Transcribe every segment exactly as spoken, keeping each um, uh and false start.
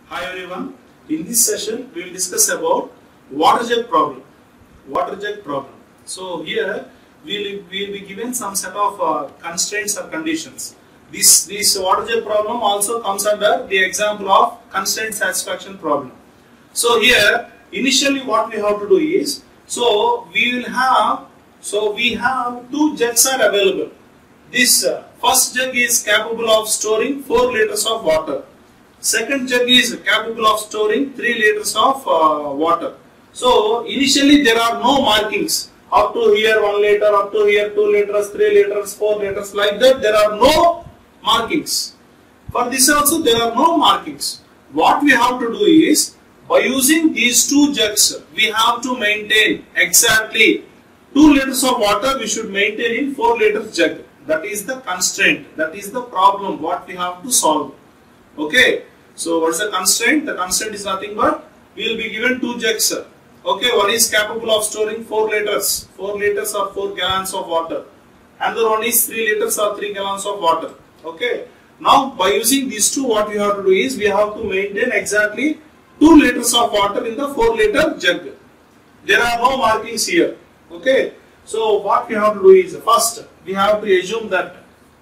Hi everyone. In this session, we will discuss about water jet problem. Water jet problem. So here we will we will be given some set of uh, constraints or conditions. This this water jet problem also comes under the example of constraint satisfaction problem. So here initially what we have to do is, so we will have so we have two jugs are available. This uh, first jug is capable of storing four liters of water. Second jug is capable of storing three liters of uh, water. So initially there are no markings up to here one liter, up to here two liters, three liters, four liters, like that. There are no markings. For this also there are no markings. What we have to do is, by using these two jugs, we have to maintain exactly two liters of water we should maintain in four liters jug. That is the constraint. That is the problem what we have to solve. Okay. So what is the constraint? The constraint is nothing but we will be given two jugs. Okay, one is capable of storing four liters, four liters or four gallons of water. Another one is three liters or three gallons of water. Okay. Now by using these two, what we have to do is we have to maintain exactly two liters of water in the four liter jug. There are no markings here. Okay. So what we have to do is, first we have to assume that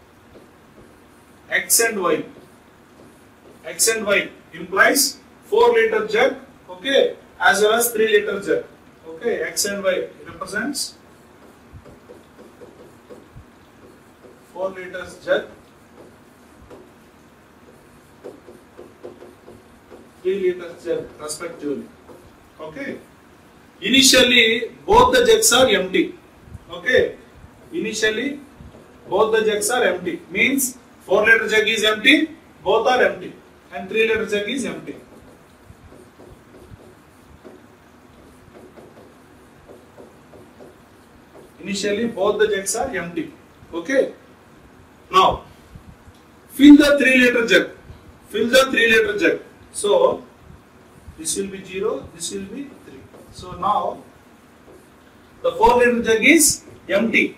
X and Y. X and Y implies four liter jug, okay, as well as three liter jug. Okay, X and Y represents four liters jug, three liters jug respectively. Okay. Initially both the jugs are empty. Okay. Initially both the jugs are empty. Means four liter jug is empty, both are empty. And three liter jug is empty. Initially both the jugs are empty. Okay. Now fill the three liter jug. Fill the three liter jug. So this will be zero, this will be three. So now the four liter jug is empty,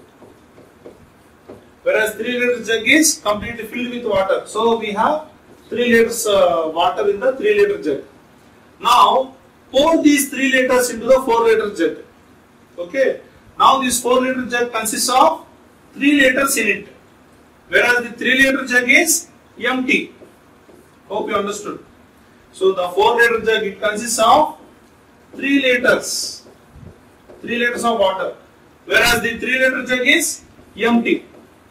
whereas three liter jug is completely filled with water. So we have three liters uh, water in the three liter jug. Now pour these three liters into the four liter jug. Okay. Now this four liter jug consists of three liters in it, whereas the three liter jug is empty. Hope you understood. So the four liter jug, it consists of three liters, three liters of water, whereas the three liter jug is empty.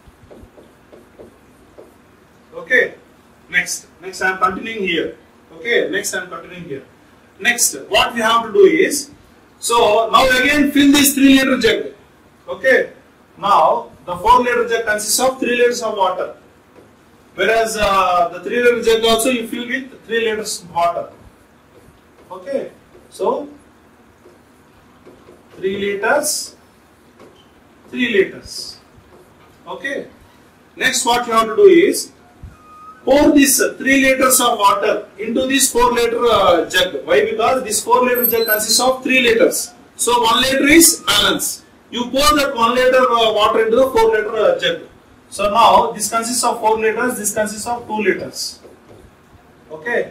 Okay. Next, next I am continuing here. Okay, next I am continuing here. Next, what we have to do is, so now again fill this three liter jug. Okay, now the four liter jug consists of three liters of water, whereas uh, the three liter jug also you fill with three liters of water. Okay, so three liters, three liters. Okay, next what you have to do is, pour this three liters of water into this four liter uh, jug. Why? Because this four liter jug consists of three liters. So one liter is balance. You pour that one liter uh, water into the four liter uh, jug. So now this consists of four liters, this consists of two liters. Okay.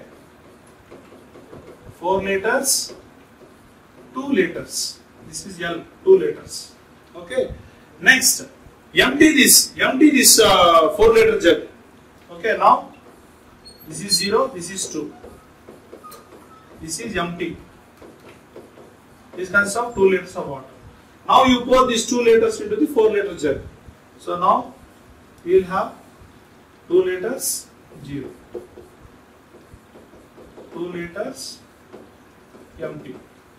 four liters, two liters. This is L, two liters. Okay. Next, empty this, empty this uh, four liter jug. Okay, now this is zero, this is two. This is empty. This consists of two liters of water. Now you pour these two liters into the four liter jug. So now you will have two liters, zero. two liters, empty.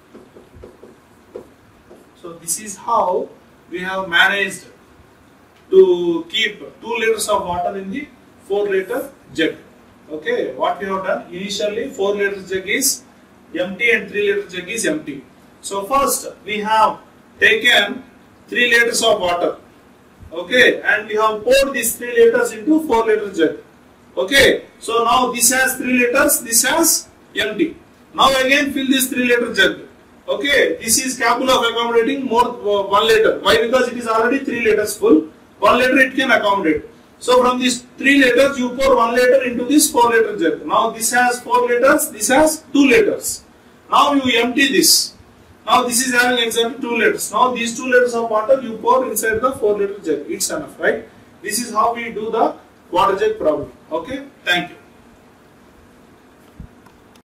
So this is how we have managed to keep two liters of water in the four liter jug. Okay, what we have done, initially four liter jug is empty and three liter jug is empty. So first we have taken three liters of water. Okay, and we have poured these three liters into four liter jug. Okay, so now this has three liters, this has empty. Now again fill this three liter jug. Okay, this is capable of accommodating more uh, one liter. Why? Because it is already three liters full. one liter it can accommodate. So from these three liters, you pour one liter into this four liter jug. Now this has four liters, this has two liters. Now you empty this. Now this is having exactly two liters. Now these two liters of water you pour inside the four liter jug. It's enough, right? This is how we do the water jug problem. Okay, thank you.